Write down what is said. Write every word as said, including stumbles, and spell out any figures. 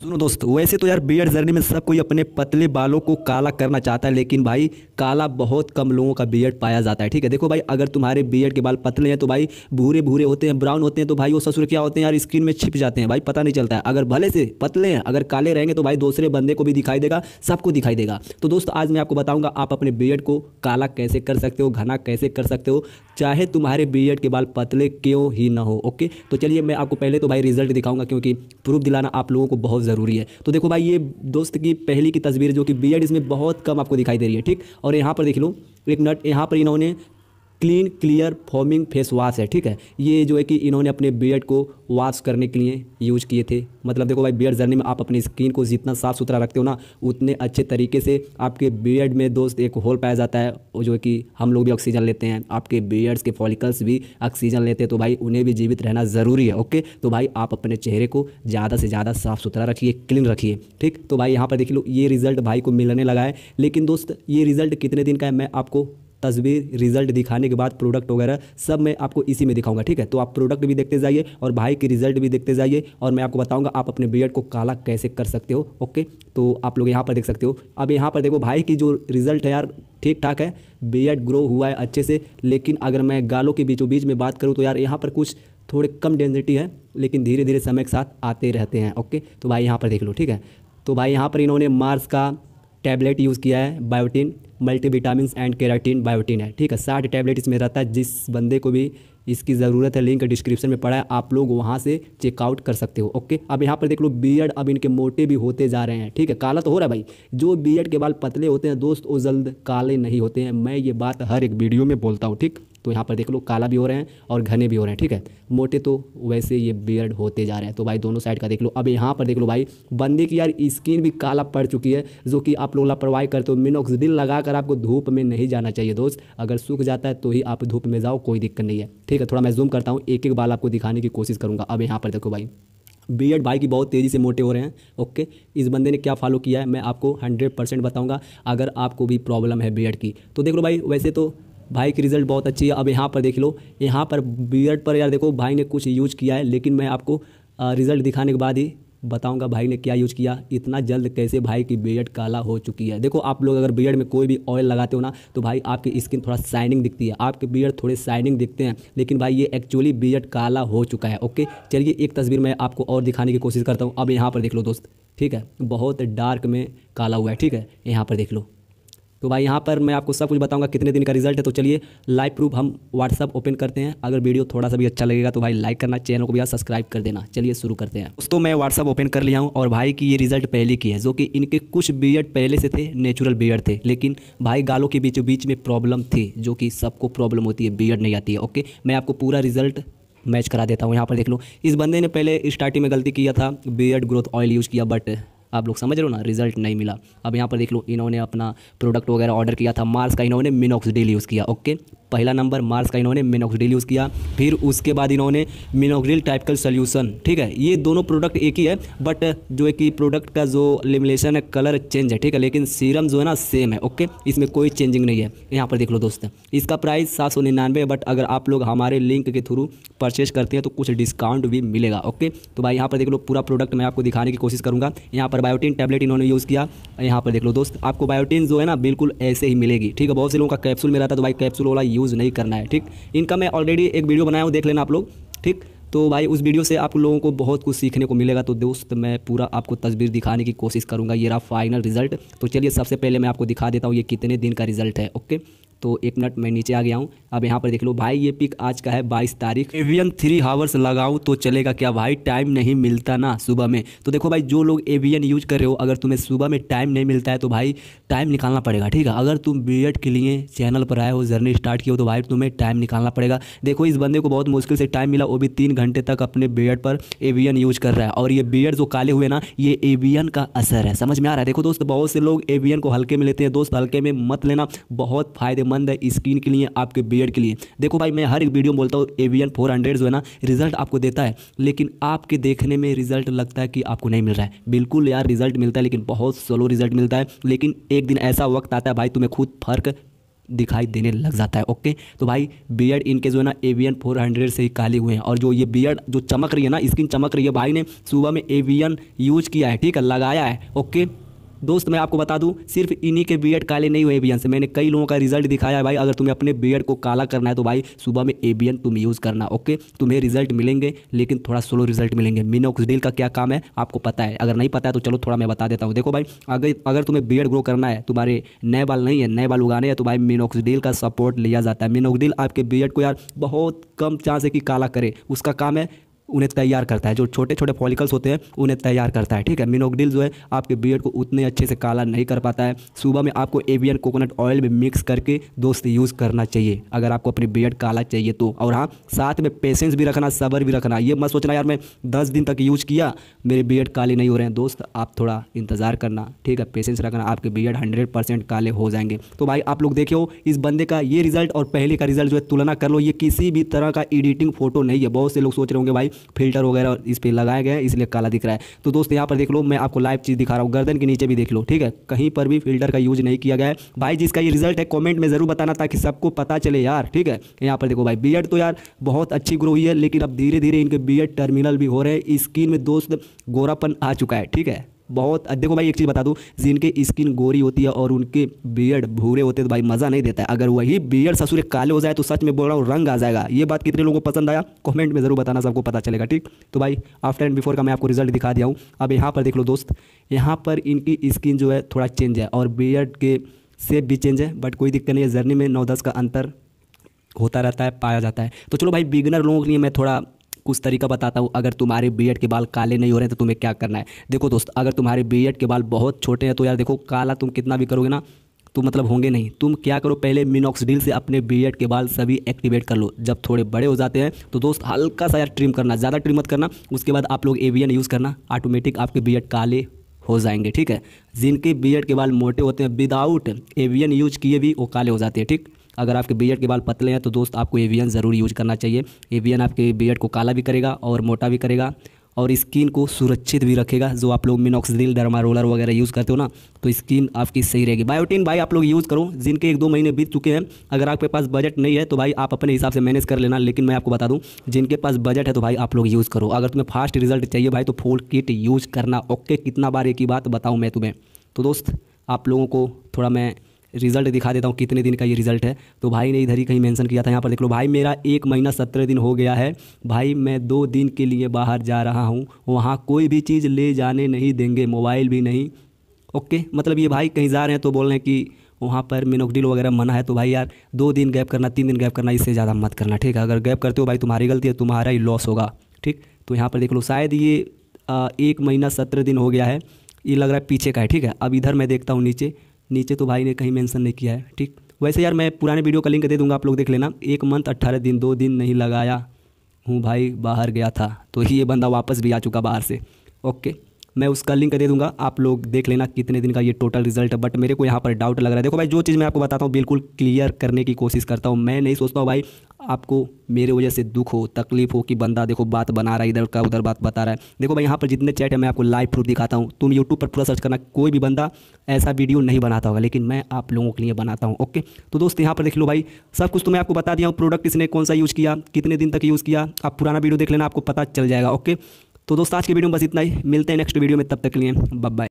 सुनो दोस्त, वैसे तो यार बियर्ड जर्नी में सब कोई अपने पतले बालों को काला करना चाहता है, लेकिन भाई काला बहुत कम लोगों का बियर्ड पाया जाता है। ठीक है, देखो भाई, अगर तुम्हारे बियर्ड के बाल पतले हैं तो भाई भूरे भूरे होते हैं, ब्राउन होते हैं, तो भाई वो ससुर क्या होते हैं यार, स्किन में छिप जाते हैं भाई, पता नहीं चलता है। अगर भले से पतले हैं, अगर काले रहेंगे तो भाई दूसरे बंदे को भी दिखाई देगा, सबको दिखाई देगा। तो दोस्त आज मैं आपको बताऊंगा आप अपने बियर्ड को काला कैसे कर सकते हो, घना कैसे कर सकते हो, चाहे तुम्हारे बियर्ड के बाल पतले क्यों ही ना हो। ओके, तो चलिए मैं आपको पहले तो भाई रिजल्ट दिखाऊंगा, क्योंकि प्रूफ दिलाना आप लोगों को बहुत ज़रूरी है। तो देखो भाई, ये दोस्त की पहली की तस्वीर जो कि बियर्ड इसमें बहुत कम आपको दिखाई दे रही है, ठीक। और यहाँ पर देख लो एक मिनट, यहाँ पर इन्होंने clean clear foaming face wash है, ठीक है। ये जो है कि इन्होंने अपने बियर्ड को वॉश करने के लिए यूज़ किए थे। मतलब देखो भाई, बियर्ड जर्नी में आप अपनी स्किन को जितना साफ़ सुथरा रखते हो ना, उतने अच्छे तरीके से आपके बियर्ड में दोस्त एक होल पाया जाता है, वो जो है कि हम लोग भी ऑक्सीजन लेते हैं, आपके बियर्ड्स के फॉलिकल्स भी ऑक्सीजन लेते हैं, तो भाई उन्हें भी जीवित रहना ज़रूरी है। ओके, तो भाई आप अपने चेहरे को ज़्यादा से ज़्यादा साफ़ सुथरा रखिए, क्लीन रखिए, ठीक। तो भाई यहाँ पर देख लो, ये रिज़ल्ट भाई को मिलने लगा है। लेकिन दोस्त ये रिज़ल्ट कितने दिन का है, मैं आपको तस्वीर रिजल्ट दिखाने के बाद प्रोडक्ट वगैरह सब मैं आपको इसी में दिखाऊंगा, ठीक है। तो आप प्रोडक्ट भी देखते जाइए और भाई की रिजल्ट भी देखते जाइए, और मैं आपको बताऊंगा आप अपने बियर्ड को काला कैसे कर सकते हो। ओके, तो आप लोग यहाँ पर देख सकते हो। अब यहाँ पर देखो भाई की जो रिजल्ट है यार, ठीक ठाक है, बियर्ड ग्रो हुआ है अच्छे से। लेकिन अगर मैं गालों के बीचों बीच में बात करूँ तो यार यहाँ पर कुछ थोड़े कम डेंसिटी है, लेकिन धीरे धीरे समय के साथ आते रहते हैं। ओके, तो भाई यहाँ पर देख लो, ठीक है। तो भाई यहाँ पर इन्होंने मार्स का टैबलेट यूज़ किया है, biotin multivitamin and keratin biotin है, ठीक है। साठ टैबलेट इसमें रहता है, जिस बंदे को भी इसकी ज़रूरत है लिंक डिस्क्रिप्शन में पड़ा है, आप लोग वहाँ से चेकआउट कर सकते हो। ओके, अब यहाँ पर देख लो, बियर्ड अब इनके मोटे भी होते जा रहे हैं, ठीक है। काला तो हो रहा है भाई, जो बियर्ड के बाल पतले होते हैं दोस्त, वो जल्द काले नहीं होते हैं, मैं ये बात हर एक वीडियो में बोलता हूँ, ठीक। तो यहाँ पर देख लो, काला भी हो रहे हैं और घने भी हो रहे हैं, ठीक है। मोटे तो वैसे ये बियर्ड होते जा रहे हैं, तो भाई दोनों साइड का देख लो। अब यहाँ पर देख लो भाई, बंदे की यार स्किन भी काला पड़ चुकी है, जो कि आप लोग लापरवाही करते हो। मिनोक्सिडिल लगाकर आपको धूप में नहीं जाना चाहिए दोस्त, अगर सूख जाता है तो ही आप धूप में जाओ, कोई दिक्कत नहीं है, ठीक है। थोड़ा मैं जूम करता हूँ, एक एक बाल आपको दिखाने की कोशिश करूँगा। अब यहाँ पर देखो भाई, बियर्ड भाई की बहुत तेज़ी से मोटे हो रहे हैं। ओके, इस बंदे ने क्या फॉलो किया है मैं आपको हंड्रेड परसेंट बताऊँगा, अगर आपको भी प्रॉब्लम है बियर्ड की। तो देख लो भाई, वैसे तो भाई की रिज़ल्ट बहुत अच्छी है। अब यहाँ पर देख लो, यहाँ पर बियर्ड पर यार देखो भाई ने कुछ यूज किया है, लेकिन मैं आपको रिज़ल्ट दिखाने के बाद ही बताऊंगा भाई ने क्या यूज किया। इतना जल्द कैसे भाई की बियर्ड काला हो चुकी है। देखो आप लोग अगर बियर्ड में कोई भी ऑयल लगाते हो ना, तो भाई आपकी स्किन थोड़ा शाइनिंग दिखती है, आपके बियर्ड थोड़े शाइनिंग दिखते हैं, लेकिन भाई ये एक्चुअली बियर्ड काला हो चुका है। ओके, चलिए एक तस्वीर मैं आपको और दिखाने की कोशिश करता हूँ। अब यहाँ पर देख लो दोस्त, ठीक है, बहुत डार्क में काला हुआ है, ठीक है। यहाँ पर देख लो, तो भाई यहाँ पर मैं आपको सब कुछ बताऊंगा कितने दिन का रिजल्ट है। तो चलिए लाइव प्रूफ हम व्हाट्सअप ओपन करते हैं। अगर वीडियो थोड़ा सा भी अच्छा लगेगा तो भाई लाइक करना, चैनल को भी सब्सक्राइब कर देना। चलिए शुरू करते हैं दोस्तों। मैं व्हाट्सअप ओपन कर लिया हूँ और भाई की ये रिजल्ट पहले की है, जो कि इनके कुछ बियर्ड पहले से थे, नेचुरल बियर्ड थे, लेकिन भाई गालों के बीचों बीच में प्रॉब्लम थी, जो कि सबको प्रॉब्लम होती है, बियर्ड नहीं आती है। ओके, मैं आपको पूरा रिजल्ट मैच करा देता हूँ। यहाँ पर देख लो, इस बंदे ने पहले स्टार्टिंग में गलती किया था, बियर्ड ग्रोथ ऑयल यूज़ किया, बट आप लोग समझ रहे हो ना, रिजल्ट नहीं मिला। अब यहाँ पर देख लो, इन्होंने अपना प्रोडक्ट वगैरह ऑर्डर किया था, मार्स का इन्होंने मिनोक्सिडिल यूज़ किया। ओके, पहला नंबर मार्स का इन्होंने मिनोक्सिडिल यूज़ किया, फिर उसके बाद इन्होंने मिनोक्सिडिल टाइपिकल सोल्यूशन, ठीक है। ये दोनों प्रोडक्ट एक ही है, बट जो है कि प्रोडक्ट का जो लेमिनेशन है, कलर चेंज है, ठीक है, लेकिन सीरम जो है ना सेम है। ओके, इसमें कोई चेंजिंग नहीं है। यहाँ पर देख लो दोस्त, इसका प्राइस सात सौ निन्यानवे है, बट अगर आप लोग हमारे लिंक के थ्रू परचेज करते हैं तो कुछ डिस्काउंट भी मिलेगा। ओके, तो भाई यहाँ पर देख लो, पूरा प्रोडक्ट मैं आपको दिखाने की कोशिश करूँगा। यहाँ पर बायोटिन टैबलेट इन्होंने यूज़ किया। यहाँ पर देख लो दोस्त, आपको बायोटिन जो है ना बिल्कुल ऐसे ही मिलेगी, ठीक है। बहुत से लोगों का कैप्सूल में रहता है, तो भाई कैप्सूल वाला यूज़ नहीं करना है, ठीक। इनका मैं ऑलरेडी एक वीडियो बनाया हूँ, देख लेना आप लोग, ठीक। तो भाई उस वीडियो से आप लोगों को बहुत कुछ सीखने को मिलेगा। तो दोस्त मैं पूरा आपको तस्वीर दिखाने की कोशिश करूँगा। ये रहा फाइनल रिजल्ट। तो चलिए सबसे पहले मैं आपको दिखा देता हूँ ये कितने दिन का रिजल्ट है। ओके, तो एक मिनट मैं नीचे आ गया हूँ। अब यहाँ पर देख लो भाई, ये पिक आज का है बाईस तारीख। एवियन थ्री हावर्स लगाऊँ तो चलेगा क्या भाई, टाइम नहीं मिलता ना सुबह में। तो देखो भाई, जो लोग एवियन यूज कर रहे हो, अगर तुम्हें सुबह में टाइम नहीं मिलता है तो भाई टाइम निकालना पड़ेगा, ठीक है। अगर तुम बियर्ड के लिए चैनल पर आए हो, जर्नी स्टार्ट की हो, तो भाई तुम्हें टाइम निकालना पड़ेगा। देखो इस बंदे को बहुत मुश्किल से टाइम मिला, वो भी तीन घंटे तक अपने बियर्ड पर एवियन यूज कर रहा है। और ये बियर्ड जो काले हुए ना, ये एवियन का असर है, समझ में आ रहा है। देखो दोस्त, बहुत से लोग एवियन को हल्के में लेते हैं, दोस्त हल्के में मत लेना, बहुत फायदेमंद है स्किन के लिए, आपके बियर्ड के लिए। देखो भाई, मैं हर एक वीडियो में बोलता हूँ एवियन फोर हंड्रेड जो है ना रिजल्ट आपको देता है, लेकिन आपके देखने में रिजल्ट लगता है कि आपको नहीं मिल रहा है। बिल्कुल यार, रिजल्ट मिलता है, लेकिन बहुत स्लो रिजल्ट मिलता है। लेकिन एक दिन ऐसा वक्त आता है भाई, तुम्हें खुद फर्क दिखाई देने लग जाता है। ओके, तो भाई बियर्ड इनके जो है ना एवियन फोर हंड्रेड से ही काले हुए हैं, और जो ये बियर्ड जो चमक रही है ना, स्किन चमक रही है, भाई ने सुबह में एवियन यूज किया है, ठीक है, लगाया है। ओके दोस्त, मैं आपको बता दूं सिर्फ इन्हीं के बियर्ड काले नहीं हुए एवियन से, मैंने कई लोगों का रिजल्ट दिखाया है भाई। अगर तुम्हें अपने बियर्ड को काला करना है तो भाई सुबह में एवियन तुम यूज़ करना। ओके, तुम्हें रिजल्ट मिलेंगे लेकिन थोड़ा स्लो रिजल्ट मिलेंगे। मिनोक्सिडिल का क्या काम है आपको पता है? अगर नहीं पता है तो चलो थोड़ा मैं बता देता हूँ। देखो भाई, अगर अगर तुम्हें बियर्ड ग्रो करना है, तुम्हारे नए बाल नहीं है, नए बाल उगाने हैं, तो भाई मिनोक्सिडिल का सपोर्ट लिया जाता है। मिनोक्सिडिल आपके बियर्ड को यार बहुत कम चांस है कि काला करे, उसका काम है उन्हें तैयार करता है, जो छोटे छोटे फॉलिकल्स होते हैं उन्हें तैयार करता है, ठीक है। मिनोक्सिडिल जो है आपके बियर्ड को उतने अच्छे से काला नहीं कर पाता है। सुबह में आपको एवियन कोकोनट ऑयल में मिक्स करके दोस्त यूज़ करना चाहिए अगर आपको अपनी बियर्ड काला चाहिए तो। और हाँ, साथ में पेशेंस भी रखना, सब्र भी रखना। ये मत सोचना यार मैं दस दिन तक यूज़ किया मेरे बियर्ड काले नहीं हो रहे हैं। दोस्त आप थोड़ा इंतज़ार करना, ठीक है, पेशेंस रखना, आपके बियर्ड हंड्रेड परसेंट काले हो जाएंगे। तो भाई आप लोग देखियो इस बंदे का ये रिजल्ट और पहले का रिजल्ट जो है तुलना कर लो। ये किसी भी तरह का एडिटिंग फोटो नहीं है। बहुत से लोग सोच रहे होंगे भाई फिल्टर वगैरह इस पे लगाया गया है इसलिए काला दिख रहा है। तो दोस्त यहाँ पर देख लो, मैं आपको लाइव चीज़ दिखा रहा हूँ, गर्दन के नीचे भी देख लो, ठीक है, कहीं पर भी फिल्टर का यूज नहीं किया गया है। भाई जिसका ये रिजल्ट है कमेंट में ज़रूर बताना ताकि सबको पता चले यार, ठीक है। यहाँ पर देखो भाई, बियर्ड तो यार बहुत अच्छी ग्रो हुई है, लेकिन अब धीरे धीरे इनके बियर्ड टर्मिनल भी हो रहे हैं। स्किन में दोस्त गोरापन आ चुका है, ठीक है, बहुत। देखो भाई एक चीज़ बता दूं, जिनके स्किन गोरी होती है और उनके बियर्ड भूरे होते हैं तो भाई मज़ा नहीं देता है। अगर वही बियर्ड ससुरे काले हो जाए तो सच में बोल रहा हूँ रंग आ जाएगा। ये बात कितने लोगों को पसंद आया कमेंट में ज़रूर बताना, सबको पता चलेगा, ठीक। तो भाई आफ्टर एंड बिफोर का मैं आपको रिजल्ट दिखा दिया हूँ। अब यहाँ पर देख लो दोस्त, यहाँ पर इनकी स्किन जो है थोड़ा चेंज है और बियर्ड के शेप भी चेंज है, बट कोई दिक्कत नहीं है, जर्नी में नौ दस का अंतर होता रहता है, पाया जाता है। तो चलो भाई बिगिनर लोगों के लिए मैं थोड़ा कुछ तरीका बताता हूँ। अगर तुम्हारे बियर्ड के बाल काले नहीं हो रहे हैं तो तुम्हें क्या करना है। देखो दोस्त, अगर तुम्हारे बियर्ड के बाल बहुत छोटे हैं तो यार देखो काला तुम कितना भी करोगे ना तो मतलब होंगे नहीं। तुम क्या करो, पहले मिनोक्सिडिल से अपने बियर्ड के बाल सभी एक्टिवेट कर लो। जब थोड़े बड़े हो जाते हैं तो दोस्त हल्का सा यार ट्रिम करना, ज़्यादा ट्रिम मत करना। उसके बाद आप लोग एवियन यूज़ करना, ऑटोमेटिक आपके बियर्ड काले हो जाएंगे, ठीक है। जिनके बियर्ड के बाल मोटे होते हैं विदाउट एवियन यूज किए भी वो काले हो जाते हैं, ठीक। अगर आपके बियर्ड के बाल पतले हैं तो दोस्त आपको एवियन ज़रूर यूज करना चाहिए। एवियन आपके बियर्ड को काला भी करेगा और मोटा भी करेगा और स्किन को सुरक्षित भी रखेगा। जो आप लोग मिनोक्सिडिल डर्मा रोलर वगैरह यूज़ करते हो ना तो स्किन आपकी सही रहेगी। बायोटिन भाई आप लोग यूज़ करो, जिनके एक दो महीने बीत चुके हैं। अगर आपके पास बजट नहीं है तो भाई आप अपने हिसाब से मैनेज कर लेना, लेकिन मैं आपको बता दूं जिनके पास बजट है तो भाई आप लोग यूज़ करो। अगर तुम्हें फास्ट रिजल्ट चाहिए भाई तो फुल किट यूज़ करना। ओके, कितना बार एक ही बात बताऊँ मैं तुम्हें। तो दोस्त आप लोगों को थोड़ा मैं रिजल्ट दिखा देता हूँ कितने दिन का ये रिजल्ट है। तो भाई ने इधर ही कहीं मेंशन किया था, यहाँ पर देख लो भाई मेरा एक महीना सत्रह दिन हो गया है। भाई मैं दो दिन के लिए बाहर जा रहा हूँ, वहाँ कोई भी चीज़ ले जाने नहीं देंगे, मोबाइल भी नहीं। ओके, मतलब ये भाई कहीं जा रहे हैं तो बोल रहे हैं कि वहाँ पर मिनोक्सिडिल वगैरह मना है। तो भाई यार दो दिन गैप करना, तीन दिन गैप करना, इससे ज़्यादा मत करना, ठीक है। अगर गैप करते हो भाई तुम्हारी गलती है, तुम्हारा ही लॉस होगा, ठीक। तो यहाँ पर देख लो शायद ये आ, एक महीना सत्रह दिन हो गया है, ये लग रहा है पीछे का है, ठीक है। अब इधर मैं देखता हूँ नीचे नीचे तो भाई ने कहीं मेंशन नहीं किया है, ठीक। वैसे यार मैं पुराने वीडियो का लिंक दे दूंगा, आप लोग देख लेना। एक मंथ अट्ठारह दिन, दो दिन नहीं लगाया हूँ भाई, बाहर गया था। तो ये बंदा वापस भी आ चुका बाहर से। ओके, मैं उसका लिंक दे दूंगा, आप लोग देख लेना कितने दिन का ये टोटल रिजल्ट है। बट मेरे को यहाँ पर डाउट लग रहा है। देखो भाई जो चीज़ मैं आपको बताता हूँ बिल्कुल क्लियर करने की कोशिश करता हूँ। मैं नहीं सोचता हूँ भाई आपको मेरे वजह से दुख हो, तकलीफ हो कि बंदा देखो बात बना रहा है, इधर का उधर बात बता रहा है। देखो भाई यहाँ पर जितने चैट है मैं आपको लाइव प्रूफ दिखाता हूँ। तुम यूट्यूब पर पूरा सर्च करना, कोई भी बंदा ऐसा वीडियो नहीं बनाता होगा, लेकिन मैं आप लोगों के लिए बनाता हूँ। ओके, तो दोस्त यहाँ पर देख लो भाई सब कुछ तो मैं आपको बता दिया हूँ। प्रोडक्ट इसने कौन सा यूज़ किया, कितने दिन तक यूज़ किया, आप पुराना वीडियो देख लेना, आपको पता चल जाएगा। ओके, तो दोस्त आज के वीडियो में बस इतना ही, मिलते हैं नेक्स्ट वीडियो में, तब तक के लिए बाय बाय।